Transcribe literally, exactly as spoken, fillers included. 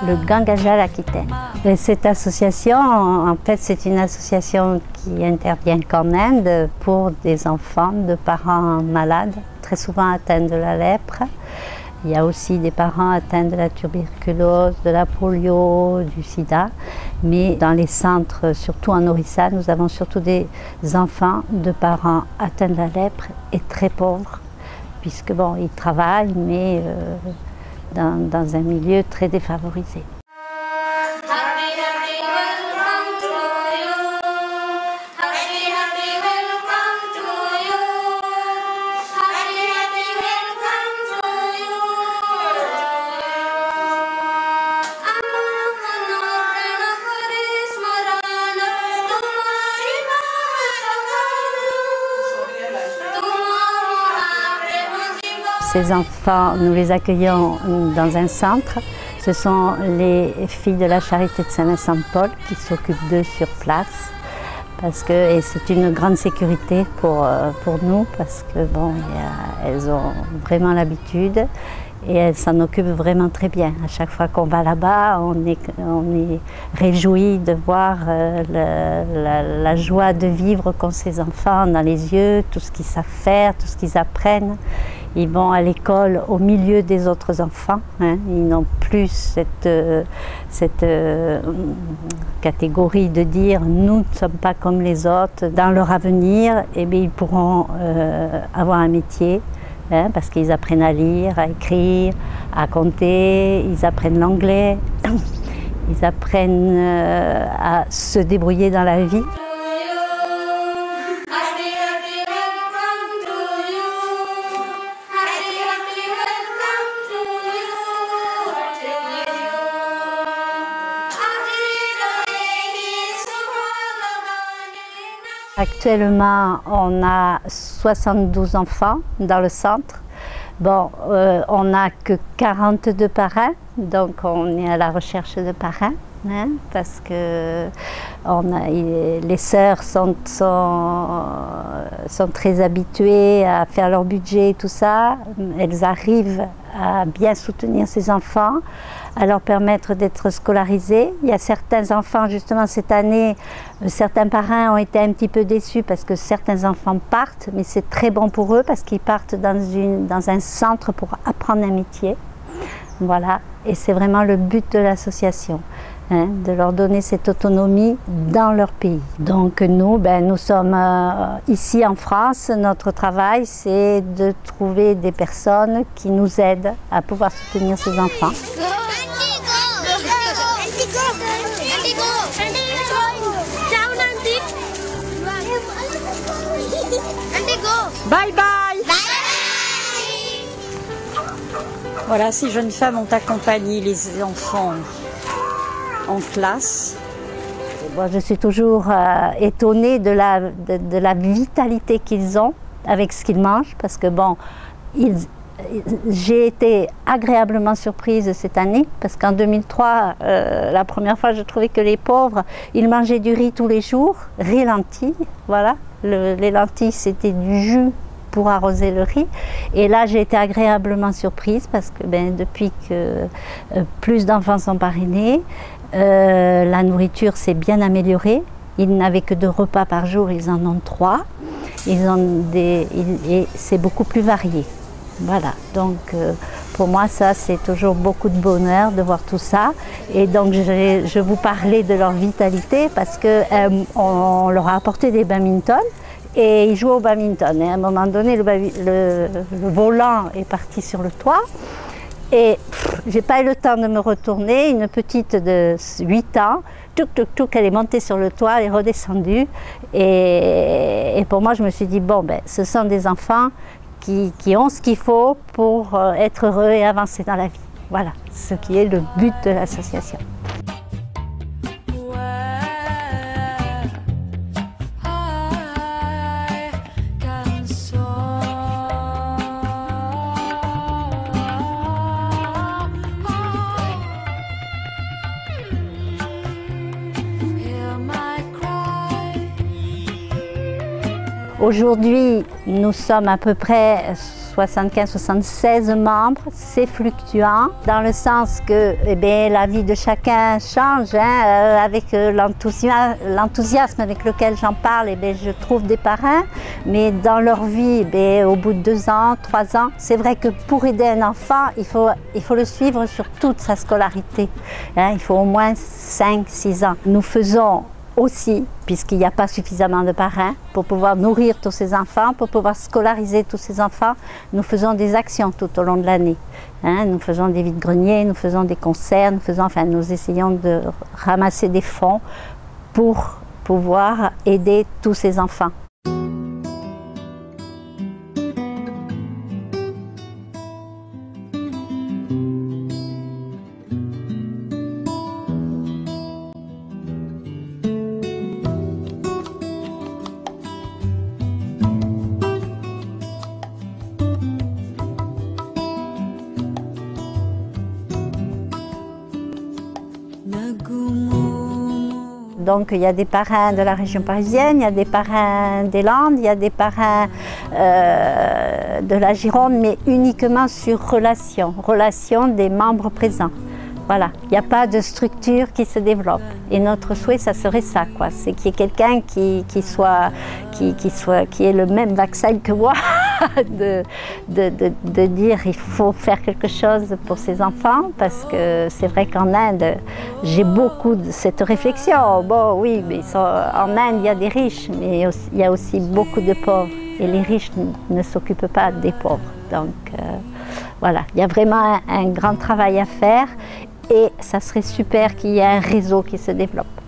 le Gangajal Aquitaine. Et cette association, en fait, c'est une association qui intervient qu'en Inde pour des enfants de parents malades, très souvent atteints de la lèpre. Il y a aussi des parents atteints de la tuberculose, de la polio, du sida. Mais dans les centres, surtout en Orissa, nous avons surtout des enfants de parents atteints de la lèpre et très pauvres, puisque bon, ils travaillent, mais euh, dans, dans un milieu très défavorisé. Ces enfants, nous les accueillons dans un centre. Ce sont les filles de la Charité de Saint-Vincent-de-Paul qui s'occupent d'eux sur place. Parce que, et c'est une grande sécurité pour, pour nous parce que bon, y a, elles ont vraiment l'habitude et elles s'en occupent vraiment très bien. À chaque fois qu'on va là-bas, on est, on est réjouis de voir euh, le, la, la joie de vivre qu'ont ces enfants dans les yeux, tout ce qu'ils savent faire, tout ce qu'ils apprennent. Ils vont à l'école au milieu des autres enfants, hein. Ils n'ont plus cette, euh, cette euh, catégorie de dire « nous ne sommes pas comme les autres ». Dans leur avenir, eh bien, ils pourront euh, avoir un métier, hein, parce qu'ils apprennent à lire, à écrire, à compter, ils apprennent l'anglais, ils apprennent euh, à se débrouiller dans la vie. Actuellement, on a soixante-douze enfants dans le centre. Bon, euh, on n'a que quarante-deux parrains, donc on est à la recherche de parrains, hein, parce que on a, les sœurs sont, sont, sont très habituées à faire leur budget et tout ça. Elles arrivent à bien soutenir ces enfants, à leur permettre d'être scolarisés. Il y a certains enfants, justement cette année, certains parrains ont été un petit peu déçus parce que certains enfants partent, mais c'est très bon pour eux parce qu'ils partent dans, une, dans un centre pour apprendre un métier. Voilà, et c'est vraiment le but de l'association, hein, de leur donner cette autonomie dans leur pays. Donc nous, ben, nous sommes euh, ici en France, notre travail c'est de trouver des personnes qui nous aident à pouvoir soutenir ces enfants. Bye bye. Voilà, ces jeunes femmes ont accompagné les enfants en classe. Bon, je suis toujours euh, étonnée de la, de, de la vitalité qu'ils ont avec ce qu'ils mangent, parce que bon, ils, j'ai été agréablement surprise cette année, parce qu'en deux mille trois, euh, la première fois, je trouvais que les pauvres, ils mangeaient du riz tous les jours, riz lentilles, voilà. Le, les lentilles, c'était du jus pour arroser le riz. Et là, j'ai été agréablement surprise parce que ben, depuis que euh, plus d'enfants sont parrainés, euh, la nourriture s'est bien améliorée. Ils n'avaient que deux repas par jour, ils en ont trois. Ils ont des, ils, et c'est beaucoup plus varié. Voilà, donc euh, pour moi, ça, c'est toujours beaucoup de bonheur de voir tout ça. Et donc, je, je vous parlais de leur vitalité parce qu'on euh, on leur a apporté des badminton. Et ils jouent au badminton. Et à un moment donné, le, le, le volant est parti sur le toit. Et j'ai pas eu le temps de me retourner. Une petite de huit ans, touc, touc, touc, elle est montée sur le toit, elle est redescendue. Et, et pour moi, je me suis dit, bon, ben, ce sont des enfants qui, qui ont ce qu'il faut pour être heureux et avancer dans la vie. Voilà, ce qui est le but de l'association. Aujourd'hui, nous sommes à peu près soixante-quinze soixante-seize membres, c'est fluctuant, dans le sens que eh bien, la vie de chacun change, hein, euh, avec euh, l'enthousiasme avec lequel j'en parle, eh bien, je trouve des parrains, mais dans leur vie, eh bien, au bout de deux ans, trois ans, c'est vrai que pour aider un enfant, il faut, il faut le suivre sur toute sa scolarité, hein, il faut au moins cinq six ans. Nous faisons aussi, puisqu'il n'y a pas suffisamment de parrains, pour pouvoir nourrir tous ces enfants, pour pouvoir scolariser tous ces enfants, nous faisons des actions tout au long de l'année. Hein, nous faisons des vides-greniers, nous faisons des concerts, nous, faisons, enfin, nous essayons de ramasser des fonds pour pouvoir aider tous ces enfants. Donc il y a des parrains de la région parisienne, il y a des parrains des Landes, il y a des parrains euh, de la Gironde, mais uniquement sur relation, relation des membres présents. Voilà, il n'y a pas de structure qui se développe. Et notre souhait, ça serait ça, quoi. C'est qu'il y ait quelqu'un qui, qui soit, qui, qui soit, qui ait le même vaccin que moi, de, de, de, de dire il faut faire quelque chose pour ces enfants, parce que c'est vrai qu'en Inde, j'ai beaucoup de cette réflexion. Bon, oui, mais sont, en Inde, il y a des riches, mais aussi, il y a aussi beaucoup de pauvres. Et les riches ne, ne s'occupent pas des pauvres. Donc, euh, voilà, il y a vraiment un, un grand travail à faire. Et ça serait super qu'il y ait un réseau qui se développe.